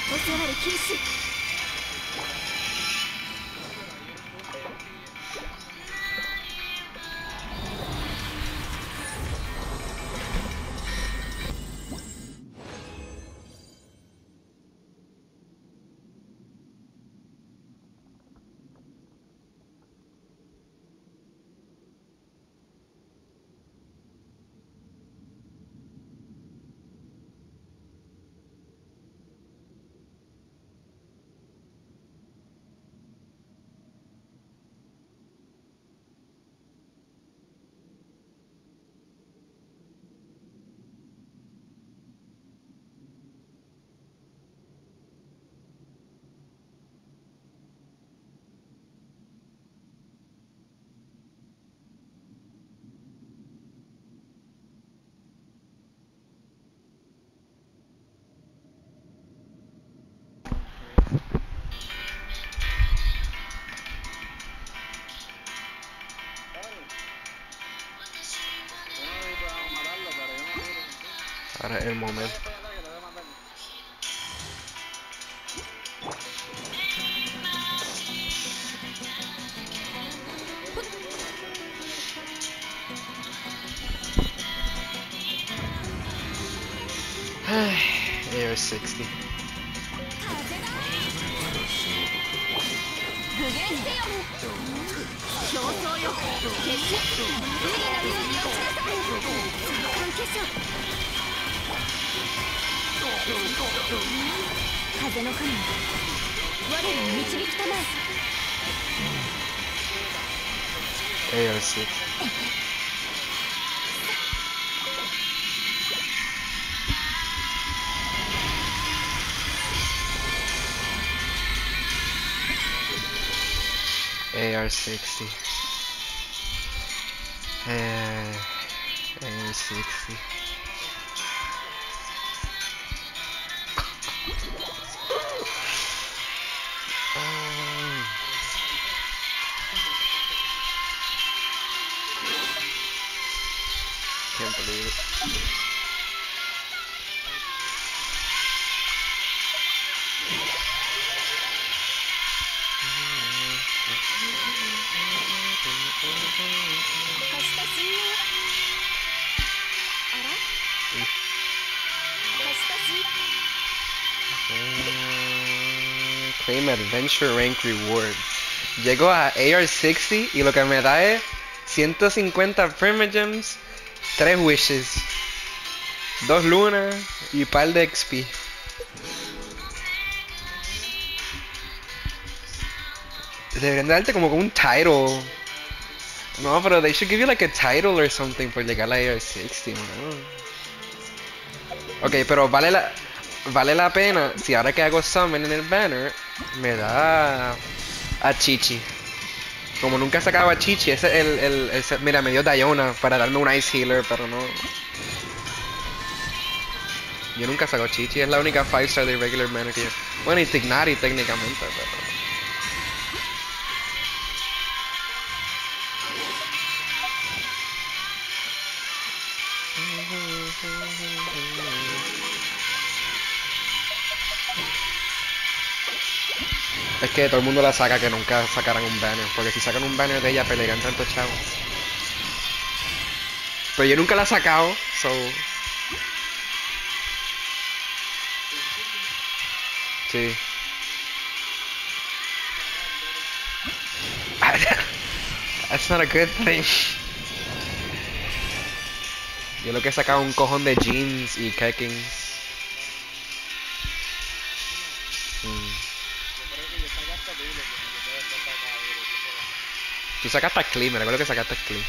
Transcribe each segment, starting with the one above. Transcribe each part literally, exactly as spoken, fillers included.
お座り禁止。 Ahora es el momento. A R sixty. 無限せよ。競争よ。決死。無理なように落ちなさい。三冠決勝。風の神よ、我らを導きたまえ。 A R sixty. A R sixty. Uh, A R sixty. Um, can't believe it. Claim Adventure Rank Reward. Llego a A R sixty y lo que me da es ciento cincuenta Primogems, tres Wishes, dos Lunas y par de X P. Deberían darte como un title. No, pero they should give you like a title or something por llegar a la A R sixty, ¿no? Ok, pero vale la, vale la pena si ahora que hago summon en el banner me da a Chichi. Como nunca sacaba a Chichi, ese es el, el, ese, mira, me dio Diona para darme un Ice Healer, pero no. Yo nunca saco a Chichi, es la única five star de regular banner que yo. Bueno, y Tignari técnicamente, pero. Es que todo el mundo la saca que nunca sacaran un banner, porque si sacan un banner de ella pelearían tantos chavos. Pero yo nunca la he sacado, so. Sí. That's not a good thing. Yo lo que he sacado un cojón de jeans y Kekings. Tú sacaste a Clee, me recuerdo que sacaste a Clee.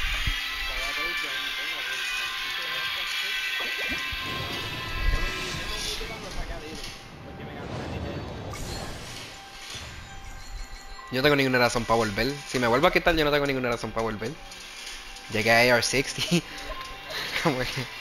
Yo no tengo ninguna razón para volver. Si me vuelvo a quitar, yo no tengo ninguna razón para volver. Llegué a A R sixty. Como que...